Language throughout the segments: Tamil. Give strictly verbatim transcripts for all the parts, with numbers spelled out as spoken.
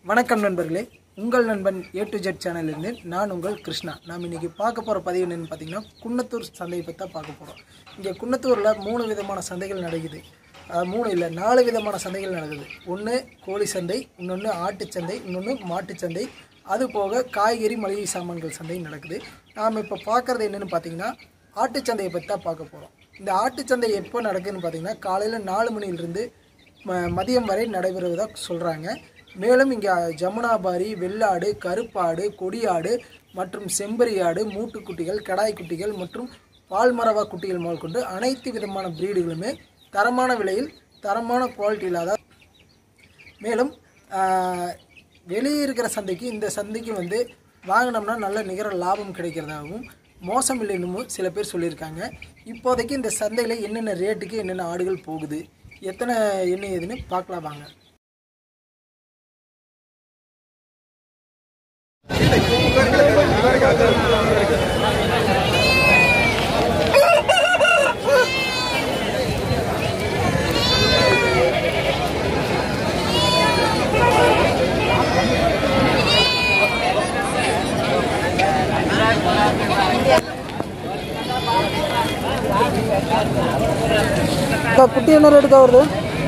வணக்கம் நண்பர்களே, உங்கள் நண்பன் ஏ டு ஜெட் சேனலிருந்து நான் உங்கள் கிருஷ்ணா. நாம் இன்றைக்கி பார்க்க போகிற பதிவு என்னென்னு பார்த்தீங்கன்னா, குன்னத்தூர் சந்தையை பற்றி தான் பார்க்க போகிறோம். இங்கே குன்னத்தூரில் மூணு விதமான சந்தைகள் நடக்குது. மூணு இல்லை நாலு விதமான சந்தைகள் நடக்குது. ஒன்று கோழி சந்தை, இன்னொன்று ஆட்டுச்சந்தை, இன்னொன்று மாட்டுச்சந்தை, அது போக காய்கறி மளிகை சாமான்கள் சந்தை நடக்குது. நாம் இப்போ பார்க்குறது என்னென்னு பார்த்தீங்கன்னா, ஆட்டுச்சந்தையை பற்றி தான் பார்க்க போகிறோம். இந்த ஆட்டுச்சந்தை எப்போ நடக்குதுன்னு பார்த்தீங்கன்னா, காலையில் நாலு மணிலிருந்து ம மதியம் வரை நடைபெறுவதாக சொல்கிறாங்க. மேலும் இங்கே ஜமுனாபாரி, வெள்ளாடு, கருப்பாடு, கொடியாடு மற்றும் செம்பரியாடு, மூட்டுக்குட்டிகள், கடாய் குட்டிகள் மற்றும் பால்மரவா குட்டிகள் முதல் கொண்டு அனைத்து விதமான பிரீடுகளுமே தரமான விலையில் தரமான குவாலிட்டியில். அதாவது மேலும் வெளியே இருக்கிற சந்தைக்கு இந்த சந்தைக்கு வந்து வாங்கினோம்னா நல்ல நிகர லாபம் கிடைக்கிறதாகவும் மோசம் இல்லைன்னு சில பேர் சொல்லியிருக்காங்க. இப்போதைக்கு இந்த சந்தையில் என்னென்ன ரேட்டுக்கு என்னென்ன ஆடுகள் போகுது, எத்தனை என்ன ஏதுன்னு பார்க்கலாம் வாங்க. குட்டி என்ன ரேட்டுக்கா வருது?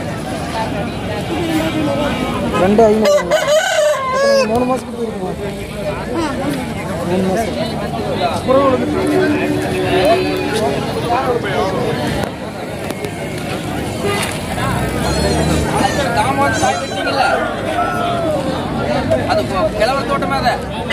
ரெண்டு ஐநூறு. மூணு மாதம் குட்டி இருக்குமா? மூணு மாதம். அது கிழவர் தோட்டமாக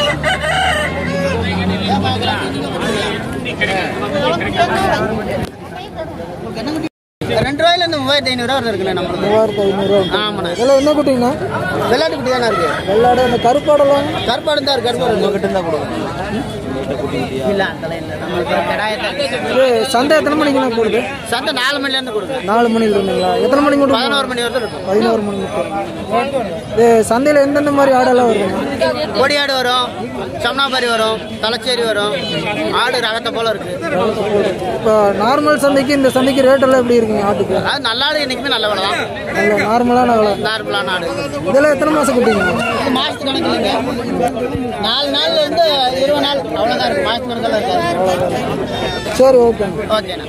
ரெண்டு ரூபாயில இருந்து மூவாயிரத்தி ஐநூறு ரூபா இருக்குண்ணா. நம்ம மூவாயிரத்தி ஐநூறு ரூபா. ஆமாண்ணா. இதெல்லாம் என்ன குட்டிங்கண்ணா? வெள்ளாட்டு குட்டி தானே இருக்கு. வெள்ளாடு. அந்த கருப்பாடெல்லாம் கருப்பாடு தான் இருக்கு. கருப்பாடு உங்ககிட்ட இருந்தா கொடுக்கும். இல்ல அதெல்லாம் இல்ல. நம்ம கடாயத்தை இது சந்தை எத்தனை மணிக்குண்ணா போடுது? சந்தை நாலு மணில இருந்து கொடுக்கு. நாலு மணில இருந்துங்களா? எத்தனை மணிக்கு மட்டும்? பதினோரு மணி வரைக்கும் இருக்கும். பதினோரு மணி மட்டும். இது சந்தையில் எந்தெந்த மாதிரி ஆடெல்லாம் வருதுங்க? கொடியாடு வரும், சம்னாபாரி வரும், தலைச்சேரி வரும். ஆடு ரகத்தை போல இருக்கு. இப்போ நார்மல் சந்தைக்கு இந்த சந்தைக்கு ரேட் எல்லாம் எப்படி இருக்குங்க ஆட்டுக்கு? அது நல்ல ஆடு இன்னைக்குமே நல்ல விலை தான். நல்ல நார்மலான விலை. நார்மலான ஆடு. இதெல்லாம் எத்தனை மாசம் குட்டிங்க? மாசத்து கணக்கு இல்லைங்க. நாலு நாள்ல இருந்து இருபது நாள் அவ்வளோதான் இருக்கு. மாசத்து கணக்கெல்லாம் இருக்காது. சரி, ஓகே ஓகேண்ணா.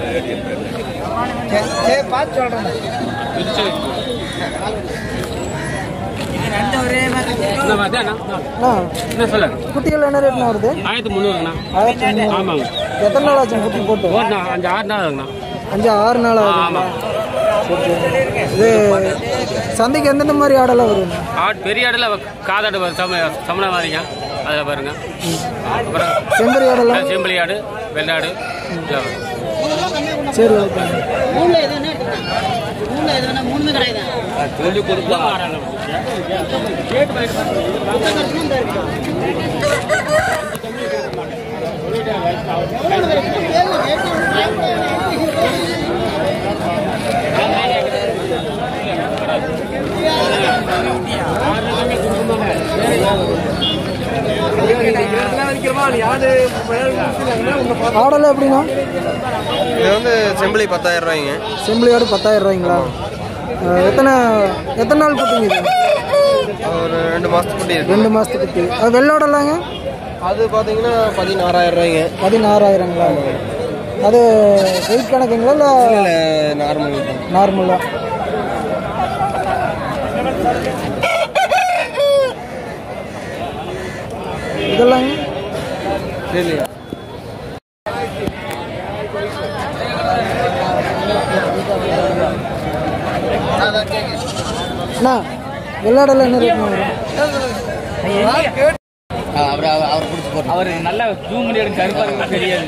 சரி பார்த்து சொல்றேன். குட்டிகள் என்ன ரேட்னா வருது? ஆயிரத்தி முந்நூறுண்ணா. ஆயிரத்தி முந்நூறு. ஆமாங்க. எத்தனை நாள் ஆச்சு குட்டி போட்டு? அஞ்சு ஆறு நாள் ஆகுண்ணா. அஞ்சு ஆறு நாள் ஆகுது. இது சந்தைக்கு எந்தெந்த மாதிரி ஆடெல்லாம் வருங்க? ஆடு பெரிய ஆடுல காதாடு வரும். சம சமண மாதிரிங்க அதில் பாருங்க. அப்புறம் செம்பரி ஆடெல்லாம்? செம்பளி ஆடு, வெள்ளாடு. சரி, ஓகே. மூணுல எதுனா மூணுல எதுனா மூணுமே கிடையாது. சொல்லி கொடுக்கலாம். ஆடெல்லாம் எப்படின்னா? இது வந்து செம்பிளி பத்தாயிரம் ரூபாய்ங்க. செம்பிளி ஆடு பத்தாயிரம் ரூபாய்ங்களா? எத்தனை எத்தனை நாள் குட்டிங்க இது? ஒரு ரெண்டு மாதத்துக்கு குட்டி இருக்கு. ரெண்டு மாதத்துக்கு குட்டி. அது வெள்ளாடலாங்க? அது பார்த்தீங்கன்னா பதினாறாயிரம் ரூபாய்ங்க. பதினாறாயிரங்களா? அது வெயிட் கணக்குங்களா இல்லை இல்லை நார்மல்? நார்மலா? இதெல்லாம் இல்லையா? அண்ணா வெள்ளாடெல்லாம் என்ன ரேட் வரும்? அவர் நல்லா ஜூம் பண்ணி எடுக்க கருப்பாக தெரியாது.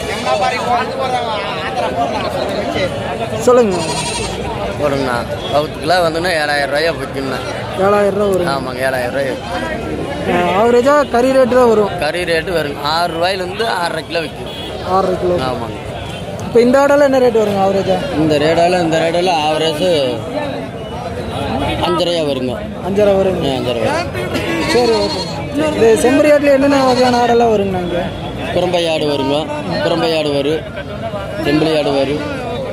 சொல்லுங்க. போடுங்கண்ணா. பத்து கிலோ வந்துன்னா ஏழாயிரம் ரூபாயா போய்க்குங்கண்ணா. ஏழாயிரம் ரூபா வரும். ஆமாங்க, ஏழாயிரம் ரூபாய். ஆவரேஜாக கறி ரேட்டு தான் வரும். கறி ரேட்டு வரும். ஆறு ரூபாயிலேருந்து ஆறரை கிலோ விற்கும். ஆறரை கிலோ. ஆமாங்க. இப்போ இந்த ஆடெல்லாம் என்ன ரேட் வருங்க ஆவரேஜா? இந்த ரேடால இந்த ரேடால ஆவரேஜ் அஞ்சரையா வருங்க. அஞ்சரை வருங்க. அஞ்சரை வரும். சரி, ஓகே. இது செம்பரி ஆட்டில் என்னென்ன வகையான ஆடெல்லாம் வருங்க? நாங்கள் குரம்பை ஆடு வருங்க. குரம்பை ஆடு வரும், செம்பிளி ஆடு வரும்.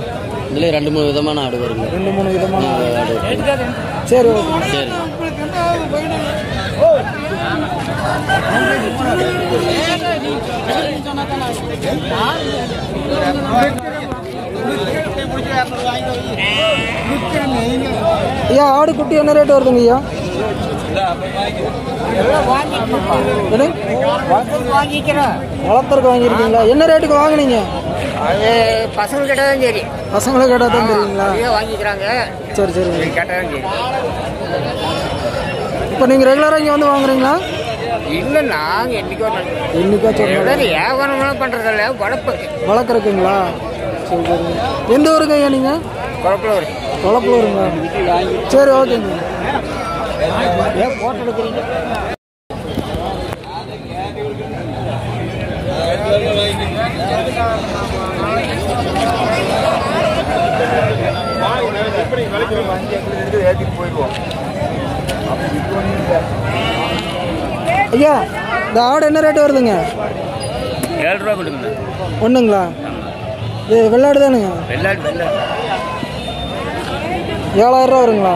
இதுலேயே ரெண்டு மூணு விதமான ஆடு வருங்க. ரெண்டு மூணு விதமான ஆடு. சரி, ஓகே. சரி. ஐயா ஆடு குட்டி என்ன ரேட் வருதுங்க ஐயா? வளர்த்துறக்கு வாங்கியிருக்கீங்களா? என்ன ரேட்டுக்கு வாங்கினீங்க? பசங்க கேட்டால் தான் சரி. பசங்களை கேட்டால் தான் தெரியுங்களா? வாங்கிக்கிறாங்க. சரி சரி கேட்டால் தான் சரி. இப்போ நீங்கள் ரெகுலராக இங்கே வந்து வாங்குறீங்களா? இல்லை, நாங்கள் என்னைக்கோ என்னைக்கோ சொல்லுங்கள். வியாபாரம்லாம் பண்ணுறதில்ல, வளர்ப்புக்கு வளர்க்குறக்குங்களா? சரி சரி. எந்த ஊருக்கு ஐயா நீங்கள்? குழப்பலூர். குழப்பலூருங்களா? சரி ஓகேங்க. ஏன் போட்டோ எடுக்கிறீங்க? ஐயா இந்த ஆடு என்ன ரேட்டு வருதுங்க? ஏழு ரூபா கொடுங்க. ஒன்றுங்களா? இது வெள்ளாடு தானுங்க? வெள்ளாடு வெள்ளாடு ஏழாயிரம் ரூபா வருங்களா?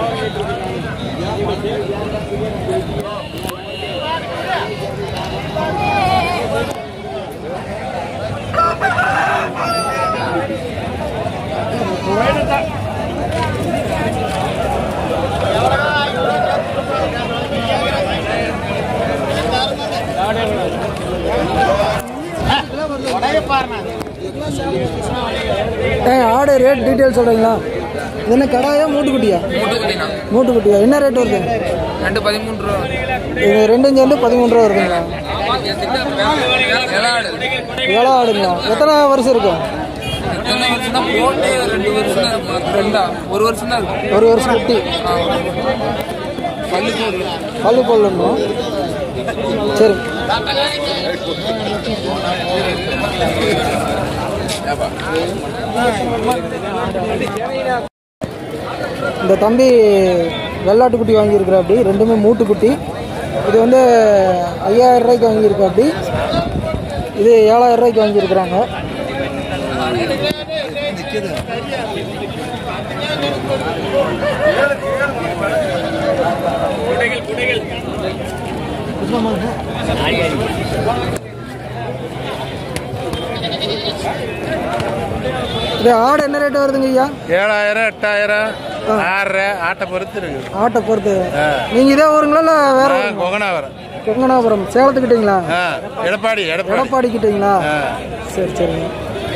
ஆடு ரேட் டீட்டெயில் சொல்கிறீங்களா? இது என்ன கடாயா மூட்டுக்குட்டியா? மூட்டுக்குட்டினா மூட்டுக்குட்டியா என்ன ரேட் வருது? ரெண்டு பதிமூணு ரூபா. இது ரெண்டும் சேர்ந்து பதிமூணு ரூபா வருதுங்களா? ஏழா ஆடுங்களா? எத்தனை வருஷம் இருக்கும்? எத்தனை வருஷம் தான் போட்டு? ரெண்டு வருஷம் தான் இருக்கும். ரெண்டா ஒரு வருஷம் தான் இருக்கும். ஒரு வருஷம் குட்டி. பல்லு போடு பல்லு போடணும். சரி. இந்த தம்பி வெள்ளாட்டு குட்டி வாங்கியிருக்கிறா அப்படி, ரெண்டுமே மூட்டு குட்டி. இது வந்து ஐயாயிரம் ரூபாய்க்கு வாங்கியிருக்கா அப்படி, இது ஏழாயிரம் ரூபாய்க்கு வாங்கியிருக்கிறாங்க. இது ஆடு என்ன ரேட் வருதுங்க ஐயா? ஏழாயிரம் எட்டாயிரம் ஆறரை ஆட்டை பொறுத்து இருக்கு. ஆட்டை பொறுத்து. நீங்க இதே ஊருங்களா இல்ல வேற? கொங்கனாவரம். கொங்கனாபுரம் சேலத்துக்கிட்டீங்களா? எடப்பாடி எடப்பாடி கிட்டீங்களா? சரி சரிங்க.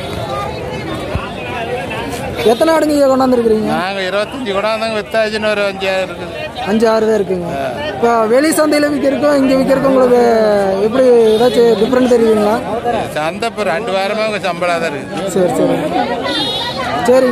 எத்தனை ஆடுங்க ஐயா கொண்டாந்துருக்கிறீங்க? நாங்க இருபத்தஞ்சு கொண்டாந்தாங்க, வித்தாச்சுன்னு ஒரு அஞ்சாயிரம் இருக்குது. அஞ்சு ஆறு தான் இருக்குங்க. இப்போ வெளி சந்தையில் விற்கிறக்கும் இங்கே விற்கிறக்கும் உங்களுக்கு எப்படி ஏதாச்சும் டிஃப்ரெண்ட் தெரியுதுங்களா? சந்தை இப்போ ரெண்டு வாரமா உங்க சம்பளம் தான் இருக்கு. சரி சரி சரி.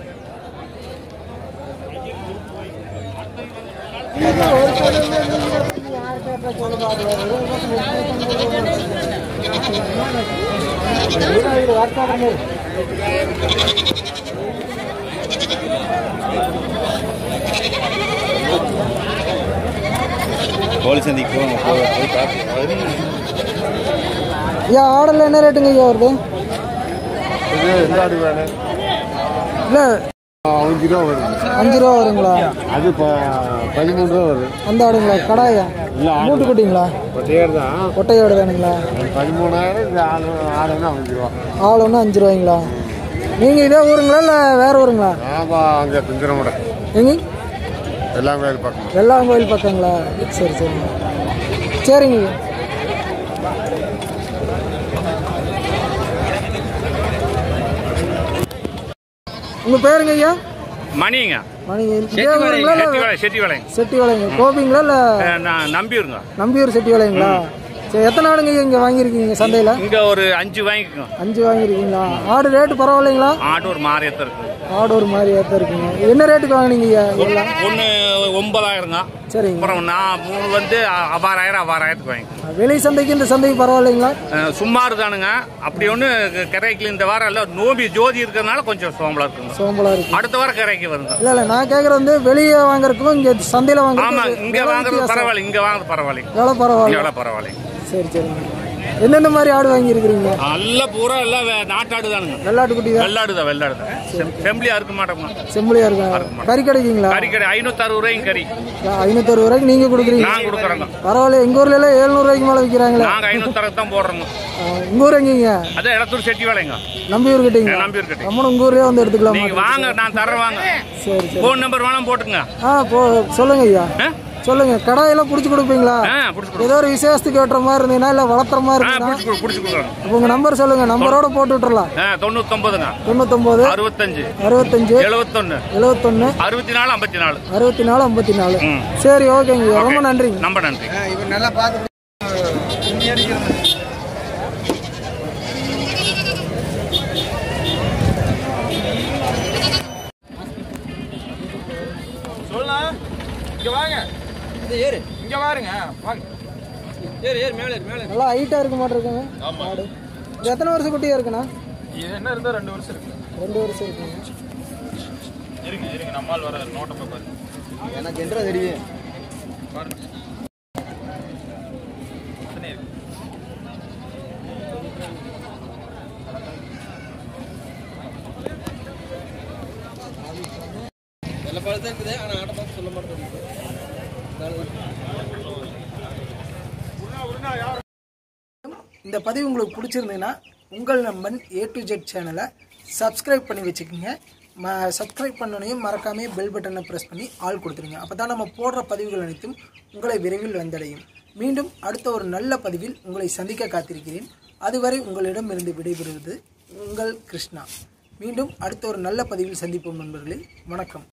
கோழி சந்தைக்கு போய் ஐயா ஆடல என்ன ரேட்டுங்க ஐயா வருது? இல்லை அஞ்சு ரூபா வருது. அஞ்சு ரூபா வருங்களா? அது பதிமூணு ரூபா வருது. அந்த ஆடுங்களா? கடாயா? மூட்டு குட்டிங்களா? தான் ஒட்டையாடு தானுங்களா? பதிமூணாயிரம். இந்த ஆடு ஆடுனா அஞ்சு ரூபா. ஆள் ஒன்று அஞ்சு ரூபாய்ங்களா? நீங்கள் இதே ஊருங்களா இல்லை வேற ஊருங்களா? ஆமாம், அங்கே பிந்திரமுட எங்க? எல்லாம் கோயில் பக்கம். வெள்ளாம் கோயில் பக்கங்களா? சரி சரிங்க சரிங்க. உங்கள் பேருங்க ஐயா? மணிங்க. மணிங்க. செட்டி வேலைங்க. செட்டி வேலைங்க. கோபிங்களா இல்லை நம்பியூருங்க? நம்பியூர் செட்டி வேலைங்களா? சரி. எத்தனை ஆடுங்க இங்கே வாங்கியிருக்கீங்க சந்தையில்? இங்கே ஒரு அஞ்சு வாங்கிக்கோங்க. அஞ்சு வாங்கியிருக்கீங்களா? ஆடு ரேட்டு பரவாயில்லைங்களா? ஆடு ஒரு மாறியத்தான் இருக்கு. ஆடு ஒரு மாதிரி ஏற்ற இருக்குங்க. என்ன ரேட்டுக்கு வாங்கினீங்க ஐயா? எல்லாம் ஒன்று ஒன்பதாயிரங்க. சரிங்க. அப்புறம் நான் மூணு வந்து அவ்வாறாயிரம் அவ்வாறாயிரத்துக்கு வாங்கி. வெளி சந்தைக்கு இந்த சந்தைக்கு பரவாயில்லைங்களா? சுமார் தானுங்க. அப்படி ஒன்று கரைக்கு இந்த வாரம் எல்லாம் நோம்பி ஜோதி இருக்கிறதுனால கொஞ்சம் சோம்பலா இருக்குங்க. சோம்பலா இருக்கு. அடுத்த வாரம் கரைக்கு வருங்க. இல்லை இல்லை நான் கேட்குறது வந்து வெளியே வாங்குறதுக்கும் இங்கே சந்தையில் வாங்குறது. ஆமாம், இங்கே வாங்குறது பரவாயில்ல, இங்கே வாங்குறது பரவாயில்ல. எவ்வளோ பரவாயில்ல? எவ்வளோ பரவாயில்ல. சரி சரிங்க. என்னென்ன மாதிரி ஆடு வாங்கியிருக்கிறீங்க? நல்ல பூரா எல்லாம் வே- நாட்டாடு தானுங்க. வெள்ளாட்டு குட்டி தான். வெள்ளாடு தான் வெள்ளாடு தான். செம்- செம்பிளியா இருக்க மாட்டோமா? செம்பிளியா இருக்கா? கறி கிடைக்குங்களா? கறி கடை ஐநூத்தி அறுபது ரூபாய்க்கு கறி ஐநூத்தி அறுபது ரூபாய்க்கு நீங்க கொடுக்குறீங்க? நான் கொடுக்குறோங்க. பரவாயில்ல. எங்க ஊர்ல எல்லாம் எழுநூறு ரூபாய்க்கு மேல விற்கிறாங்களே. நாங்க ஐநூத்தி அறுபது தான் போடுறோங்க. உங்க ஊர் எங்கீங்க? அதே இடத்தூர் செட்டி வேலைங்க. நம்பியூர் கிட்டீங்க? நம்பியூர் கட்டி. நம்மளும் உங்க ஊர்லயே வந்து எடுத்துக்கலாம். நீங்க வாங்க, நான் தரேன் வாங்க. சரி சரி. போன் நம்பர் வேணாம் போட்டுங்க. ஆ போ சொல்லுங்க ஐயா. ஆ? சொல்லுங்க. கடாயெல்லாம் புடிச்சு கொடுப்பீங்களா? ஆ, புடிச்சு கொடுங்க. ஏதோ ஒரு விசேஷத்துக்கு வெட்டுற மாதிரி இருந்தீங்கன்னா இல்ல வளர்த்துற மாதிரி ஆ, இருந்தா புடிச்சு கொடு- புடிச்சு கொடுக்குறோங்க. அப்ப உங்க நம்பர் சொல்லுங்க. நம்பரோட போட்டு விட்டுறலாம். ஆ, தொண்ணூத்தொன்பதுங்க தொண்ணூத்தொன்பது அறுபத்தஞ்சு அறுபத்தஞ்சு எழுபத்தொன்னு எழுபத்தொன்னு அறுபத்தி நாலு ஐம்பத்தி நாலு அறுபத்தி நாலு ஐம்பத்தி நாலு. ம். சரி ஓகேங்க. ரொம்ப நன்றிங்க. ரொம்ப நன்றி. இவர் நல்லா பார்த்து நல்லா ஹைட்டா இருக்க மாட்டிருக்குங்க ஆடு. இது எத்தனை வருஷம் குட்டியா இருக்குண்ணா? என்ன இருந்தா ரெண்டு வருஷம் இருக்கு. ரெண்டு வருஷம் இருக்குங்க. இருங்க இருங்க நம்மால் வர நோட்டம் பாரு. எனக்கு என்ற தெரியும். நல்ல பழத்தான் இருக்குது, ஆனால் ஆட்டை பார்த்து சொல்ல மாட்டேன். இந்த பதிவு உங்களுக்கு பிடிச்சிருந்ததுன்னா உங்கள் நண்பன் ஏ டு ஜெட் சேனலை சப்ஸ்கிரைப் பண்ணி வச்சுக்கோங்க. ம சப்ஸ்கிரைப் பண்ணனையும் மறக்காமல் பெல் பட்டனை ப்ரெஸ் பண்ணி ஆள் கொடுத்துருங்க. அப்போ தான் நம்ம போடுற பதிவுகள் அனைத்தும் உங்களை விரைவில் வந்தடையும். மீண்டும் அடுத்த ஒரு நல்ல பதிவில் உங்களை சந்திக்க காத்திருக்கிறேன். அதுவரை உங்களிடமிருந்து விடைபெறுவது உங்கள் கிருஷ்ணா. மீண்டும் அடுத்த ஒரு நல்ல பதிவில் சந்திப்போம் நண்பர்களே. வணக்கம்.